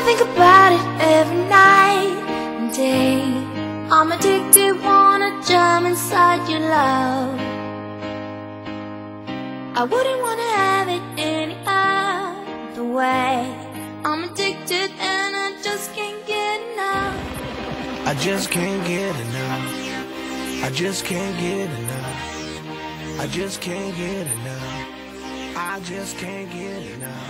think about it every night and day. I'm addicted, wanna jump inside your love. I wouldn't wanna have it any other way. I'm addicted and I just can't get enough. I just can't get enough. I just can't get enough. I just can't get enough. I just can't get enough.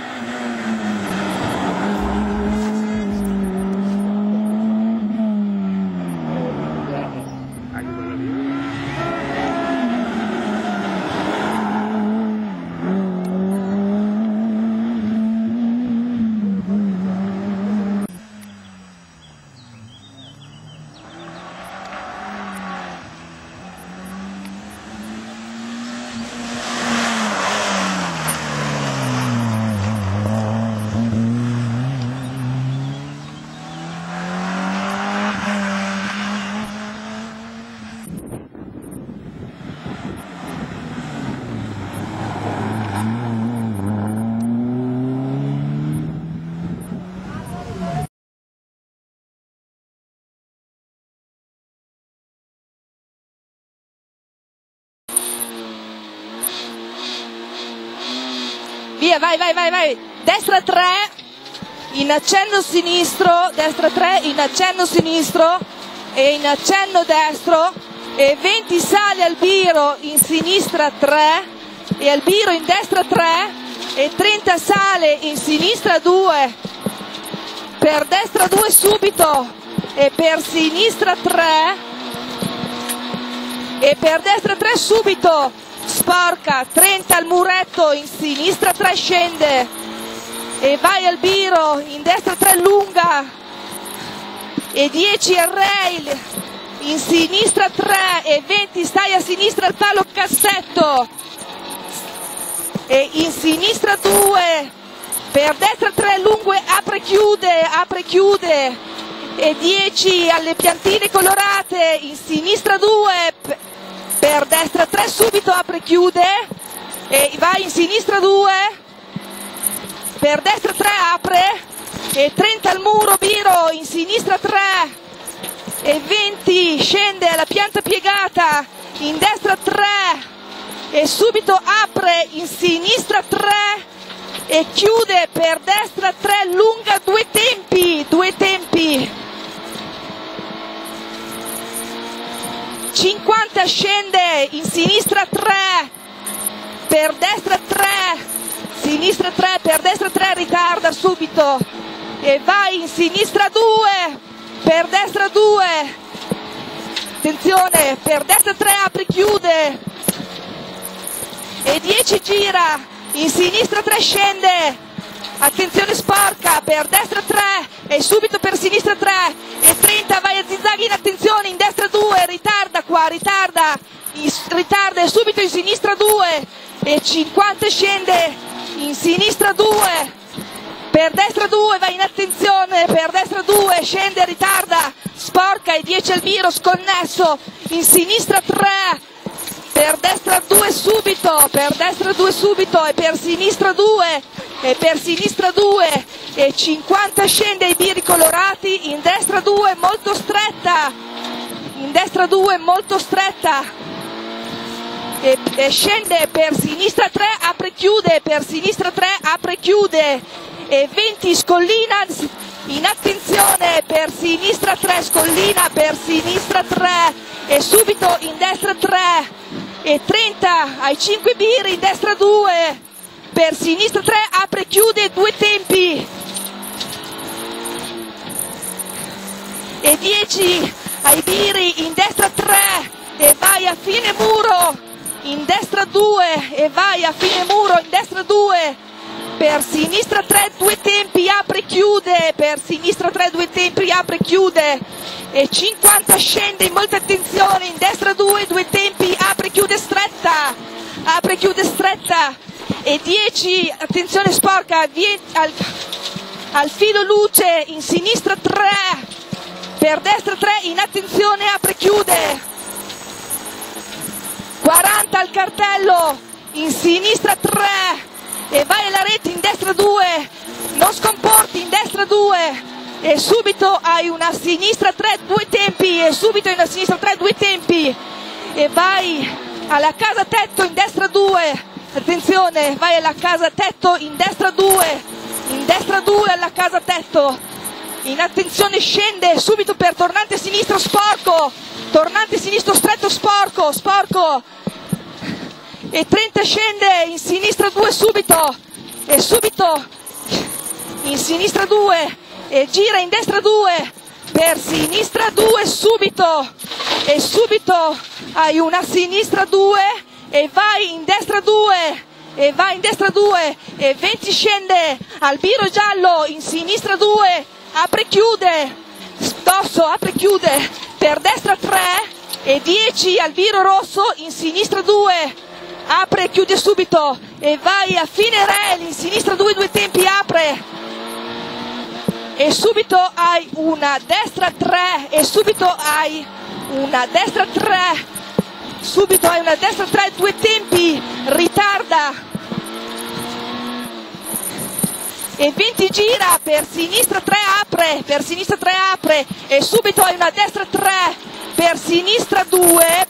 Via, vai, vai, vai, vai. Destra 3, in accenno sinistro, destra 3, in accenno sinistro e in accenno destro, e 20 sale Albiro in sinistra 3 e Albiro in destra 3 e 30 sale in sinistra 2, per destra 2 subito e per sinistra 3 e per destra 3 subito. Sporca, 30 al muretto, in sinistra 3 scende e vai Albiro, in destra 3 lunga e 10 al rail, in sinistra 3 e 20 stai a sinistra al palo cassetto e in sinistra 2, per destra 3 lunghe, apre chiude e 10 alle piantine colorate, in sinistra 2, per destra 3 subito, apre chiude e vai in sinistra 2, per destra 3 apre e 30 al muro Biro, in sinistra 3 e 20 scende alla pianta piegata, in destra 3 e subito apre, in sinistra 3 e chiude, per destra 3 lunga, due tempi. 50 scende, in sinistra 3, per destra 3, sinistra 3, per destra 3 ritarda subito e vai in sinistra 2, per destra 2, attenzione, per destra 3 apre chiude e 10 gira, in sinistra 3 scende, attenzione sporca, per destra 3 e subito per sinistra 3 e 30 vai a zigzag in attenzione, in destra 2, ritarda qua, ritarda e subito in sinistra 2 e 50 scende, in sinistra 2, per destra 2 vai in attenzione, per destra 2 scende, ritarda, sporca e 10 Albiro sconnesso, in sinistra 3, per destra 2 subito, per destra 2 subito e per sinistra 2 e per sinistra 2 e 50 scende ai biri colorati, in destra 2 molto stretta, in destra 2 molto stretta e scende per sinistra 3 apre chiude, per sinistra 3 apre chiude e 20 scollina in attenzione, per sinistra 3 scollina, per sinistra 3 e subito in destra 3 e 30 ai 5 biri, in destra 2, per sinistra 3 apre chiude, due tempi e 10 ai biri, in destra 3 e vai a fine muro, in destra 2 e vai a fine muro, in destra 2, per sinistra 3 due tempi apre chiude, per sinistra 3 due tempi apre chiude e 50 scende in molta attenzione, in destra 2 due tempi apre chiude stretta e 10 attenzione sporca al filo luce, in sinistra 3, per destra 3 in attenzione apre chiude, 40 al cartello, in sinistra 3 e vai alla rete, in destra 2, non scomporti, in destra 2 e subito hai una sinistra 3, 2 tempi, e subito hai una sinistra 3, 2 tempi, e vai alla casa tetto in destra 2, attenzione, vai alla casa tetto in destra 2 alla casa tetto, in attenzione scende subito per tornante sinistro sporco, tornante sinistro stretto sporco, e 30 scende in sinistra 2 subito, e subito in sinistra 2, e gira in destra 2, per sinistra 2 subito, e subito hai una sinistra 2, e vai in destra 2, e vai in destra 2, e 20 scende, Albiro giallo in sinistra 2, apre chiude, Stosso apre chiude, per destra 3, e 10 Albiro rosso in sinistra 2, apre e chiude subito, e vai a fine rel in sinistra 2, 2 tempi, apre, e subito hai una destra 3, e subito hai una destra 3, subito hai una destra 3, 2 tempi, ritarda, e 20 gira, per sinistra 3 apre, e subito hai una destra 3, per sinistra 2,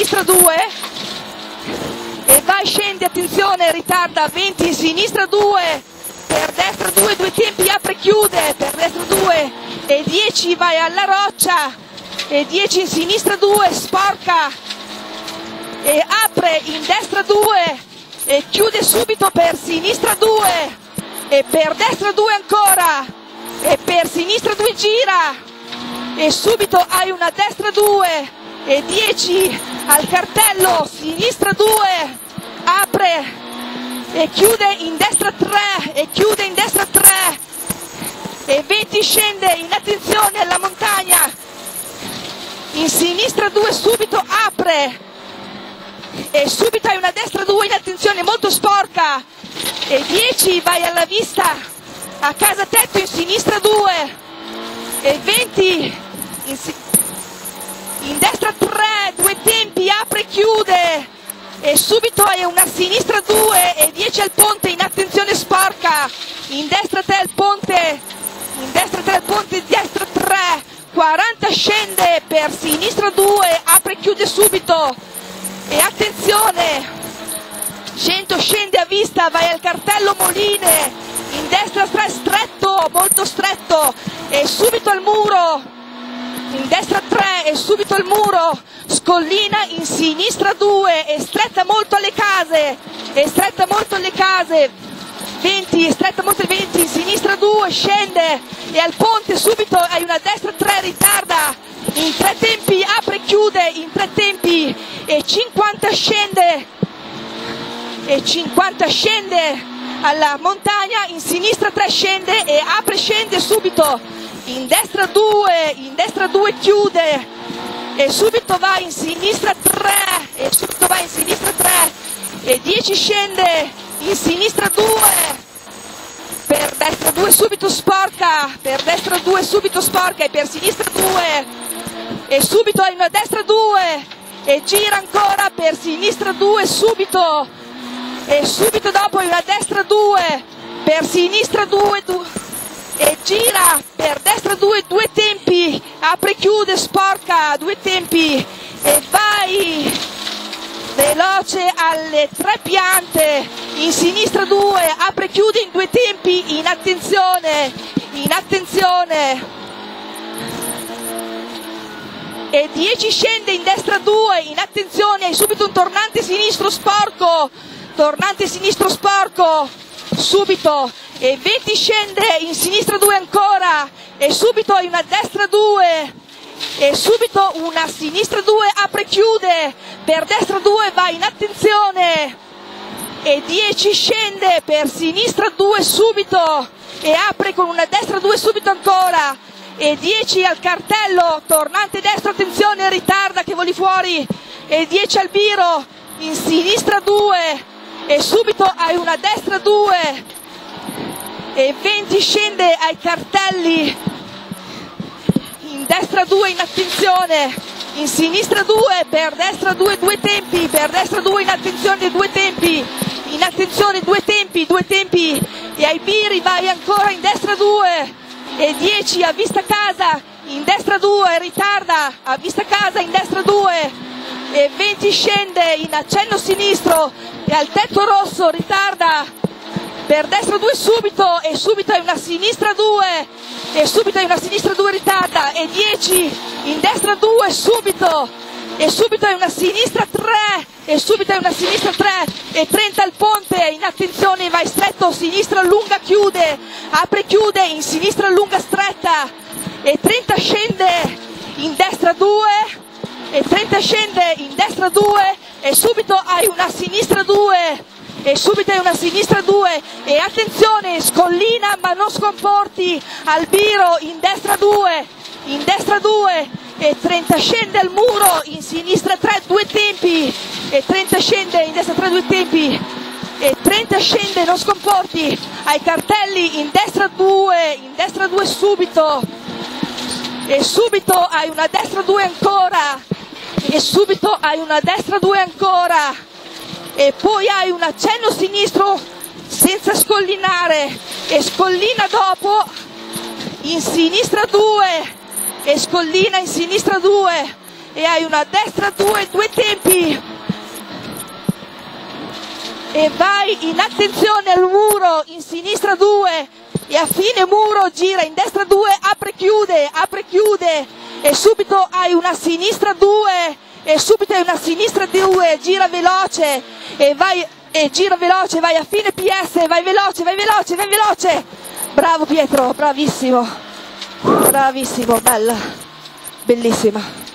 e vai, scende, attenzione, ritarda, 20 in sinistra 2, per destra 2, 2 tempi, apre, chiude, per destra 2, e 10 vai alla roccia, e 10 in sinistra 2, sporca, e apre in destra 2, e chiude subito per sinistra 2, e per destra 2 ancora, e per sinistra 2 gira, e subito hai una destra 2, e 10 al cartello, sinistra 2, apre, e chiude in destra 3, e chiude in destra 3, e 20 scende, in attenzione alla montagna, in sinistra 2 subito apre, e subito hai una destra 2 in attenzione molto sporca, e 10 vai alla vista a casa tetto in sinistra 2, e 20 in destra 3, 2 tempi, apre, chiude, e subito hai una sinistra 2, e 10 al ponte in attenzione sporca, in destra 3 al ponte, destra 3, 40 scende, per sinistra 2, apre e chiude subito, e attenzione, 100 scende a vista, vai al cartello Moline, in destra 3 stretto, molto stretto, e subito al muro, in destra 3 e subito al muro, scollina in sinistra 2, e stretta molto alle case, 20, stretta molto 20, in sinistra 2, scende, e al ponte subito hai una destra 3, ritarda, in 3 tempi, apre e chiude, in 3 tempi, e 50 scende, alla montagna, in sinistra 3 scende, e apre e scende subito, in destra 2 chiude, e subito va in sinistra 3, e 10 scende, in sinistra 2, per destra 2 subito sporca, e per sinistra 2, e subito hai una destra 2, e gira ancora per sinistra 2 subito, e subito dopo hai una destra 2, per sinistra 2, e gira per destra 2, 2 tempi, apre, chiude, sporca, 2 tempi, e vai veloce alle 3 piante, in sinistra 2, apre, chiude in 2 tempi, in attenzione, e 10 scende in destra 2, in attenzione, hai subito un tornante sinistro sporco, subito, e 20 scende in sinistra 2 ancora, e subito hai una destra 2, e subito una sinistra 2, apre, chiude, per destra 2 vai in attenzione, e 10 scende per sinistra 2 subito, e apre con una destra 2 subito ancora, e 10 al cartello, tornante destro, attenzione, ritarda che voli fuori, e 10 al biro, in sinistra 2, e subito hai una destra 2, e 20 scende ai cartelli, in destra 2 in attenzione, in sinistra 2, per destra 2, 2 tempi, per destra 2 in attenzione, 2 tempi, in attenzione 2 tempi, e ai biri vai ancora in destra 2, e 10 a vista casa, in destra 2, ritarda, a vista casa in destra 2 e 20 scende in accenno sinistro e al tetto rosso, ritarda per destra 2 subito e subito è una sinistra 2 e subito è una sinistra 2, ritarda e 10 in destra 2 subito e subito è una sinistra 3 e subito è una sinistra 3 e 30 al ponte, in attenzione, vai stretto, sinistra lunga chiude, apre chiude, in sinistra lunga stretta e 30 scende in destra 2 e 30 scende in destra 2 e subito hai una sinistra 2 e subito hai una sinistra 2 e attenzione, scollina ma non scomporti, Albiro in destra 2 e 30 scende al muro, in sinistra 3 2 tempi e 30 scende in destra 3 2 tempi e 30 scende, non scomporti, ai cartelli in destra 2 subito e subito hai una destra 2 ancora e subito hai una destra 2 ancora e poi hai un accenno sinistro senza scollinare e scollina dopo in sinistra 2 e scollina in sinistra 2 e hai una destra 2 2 tempi e vai in attenzione al muro in sinistra 2 e a fine muro gira in destra 2, apre chiude e subito hai una sinistra 2 e subito hai una sinistra 2, gira veloce e vai a fine PS, vai veloce, bravo Pietro, bravissimo, bella, bellissima.